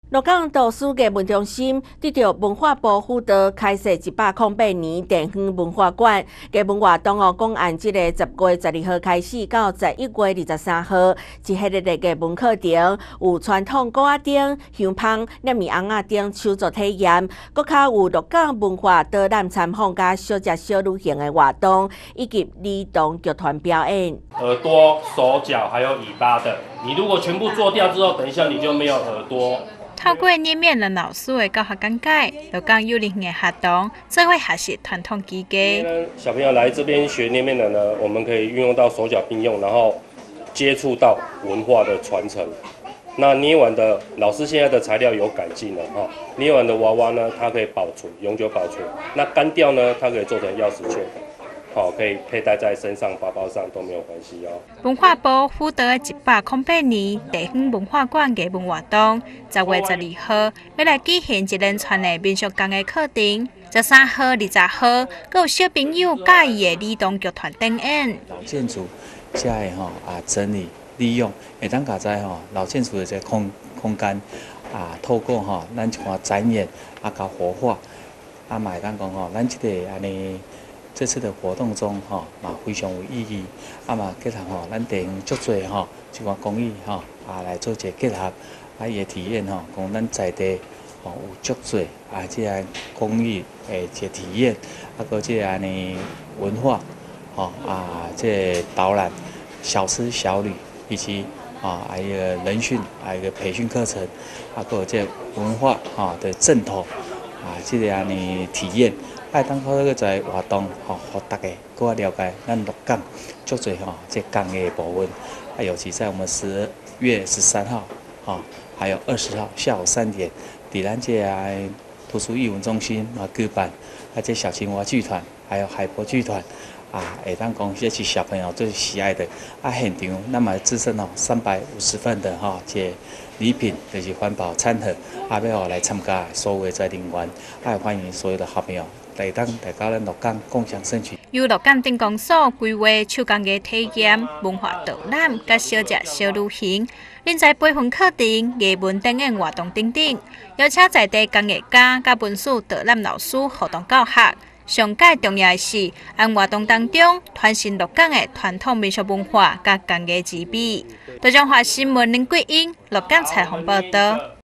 鹿港都市艺文中心得到文化部辅导开设108年地方文化馆，艺文活动公安这个10月12号开始到11月23号，一系列的艺文课程有传统鼓仔灯、香芳、捏米红仔等手作体验，搁较有鹿港文化导览参访加小食小旅行的活动，以及儿童剧团表演。 耳朵、手脚还有尾巴的，你如果全部做掉之后，等一下你就没有耳朵。 透过捏面人老师的教学讲解，鹿港有龄的学童做伙学习传统技艺。 小朋友来这边学捏面人呢，我们可以运用到手脚并用，然后接触到文化的传承。那捏完的老师现在的材料有改进了哈，捏完的娃娃呢，它可以保存，永久保存。那干掉呢，它可以做成钥匙圈。好，可以佩戴在身上、包包上都没有关系哦。 文化部辅导的108年地方文化馆艺文活动，10月12号要来举行一连串的民俗工艺课程。13号、20号，佮有小朋友介意的儿童剧团展演。 老建筑，遮的整理利用，会当甲在老建筑的这空间透过咱一寡展演甲活化，嘛会当讲咱这个安尼。这次的活动中，非常有意义，嘛结合咱地方足多一寡公益来做一个结合，伊个体验讲咱在地有足多这个公益的一个体验，个这个安尼文化这个导览、小吃小旅，以及一个人训一个培训课程，个这个文化的正统这个安尼体验。当靠个在活动，互大家更了解咱鹿港足多这工艺的部分。尤其在我们10月13号，还有20号下午3点，伫咱这图书艺文中心举办，这小青蛙剧团，还有海波剧团，会当讲这是小朋友最喜爱的。现场那么自身350份的这礼品，就是环保餐盒，要来参加所有的在人员，欢迎所有的好朋友。来当大家咱鹿港共享盛举。 由鹿港镇公所规划手工艺体验、文化导览、甲小食小旅行，另在培训课程、艺文展演活动等等，邀请在地工艺家、甲文史导览老师互动教学。上界重要的是，按活动当中传承鹿港的传统民俗文化甲工艺之美。大中华新闻林桂英鹿港采访报道。